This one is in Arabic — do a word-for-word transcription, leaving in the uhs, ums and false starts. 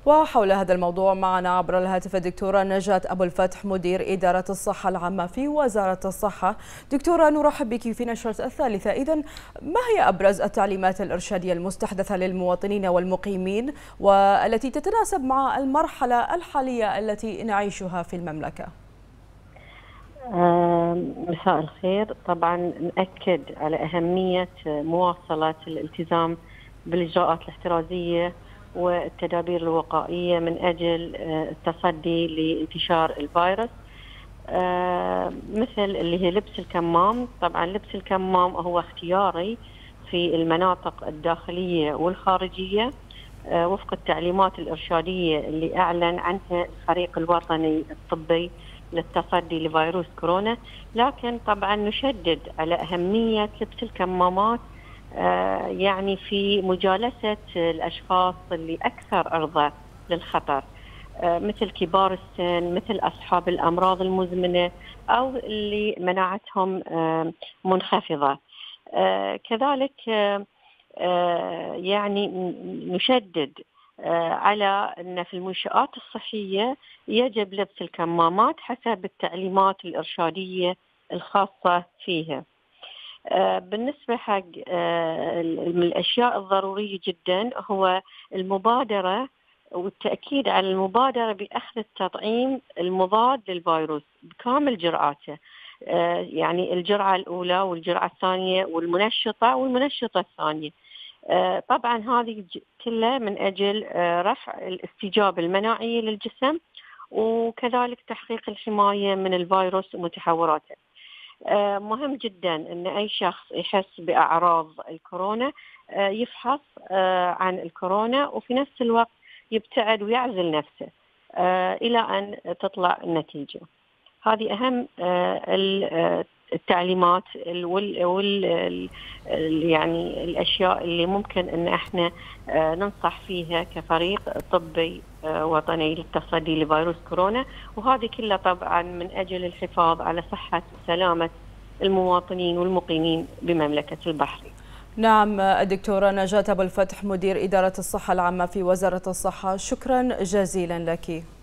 وحول هذا الموضوع معنا عبر الهاتف الدكتورة نجاة أبو الفتح، مدير إدارة الصحة العامة في وزارة الصحة. دكتورة، نرحب بك في نشرة الثالثة. إذن ما هي أبرز التعليمات الإرشادية المستحدثة للمواطنين والمقيمين والتي تتناسب مع المرحلة الحالية التي نعيشها في المملكة؟ مساء الخير. طبعا نأكد على أهمية مواصلة الالتزام بالإجراءات الاحترازية والتدابير الوقائية من أجل التصدي لانتشار الفيروس، مثل اللي هي لبس الكمام. طبعا لبس الكمام هو اختياري في المناطق الداخلية والخارجية وفق التعليمات الإرشادية اللي أعلن عنها الفريق الوطني الطبي للتصدي لفيروس كورونا. لكن طبعا نشدد على أهمية لبس الكمامات آه يعني في مجالسة الأشخاص اللي أكثر عرضة للخطر، آه مثل كبار السن، مثل أصحاب الأمراض المزمنة أو اللي مناعتهم آه منخفضة. آه كذلك آه آه يعني نشدد على أن في المنشآت الصحية يجب لبس الكمامات حسب التعليمات الإرشادية الخاصة فيها. بالنسبة حق من الأشياء الضرورية جدا هو المبادرة والتأكيد على المبادرة بأخذ التطعيم المضاد للفيروس بكامل جرعاته، يعني الجرعة الأولى والجرعة الثانية والمنشطة والمنشطة الثانية. طبعا هذه كلها من أجل رفع الاستجابة المناعية للجسم وكذلك تحقيق الحماية من الفيروس ومتحوراته. مهم جدا أن أي شخص يحس بأعراض الكورونا يفحص عن الكورونا وفي نفس الوقت يبتعد ويعزل نفسه إلى أن تطلع النتيجة. هذه أهم التعليمات وال وال يعني الأشياء اللي ممكن أن احنا ننصح فيها كفريق طبي وطني للتصدي لفيروس كورونا، وهذه كلها طبعا من أجل الحفاظ على صحة وسلامة المواطنين والمقيمين بمملكة البحرين. نعم، الدكتورة نجاة أبو الفتح، مدير إدارة الصحة العامة في وزارة الصحة، شكرا جزيلا لك.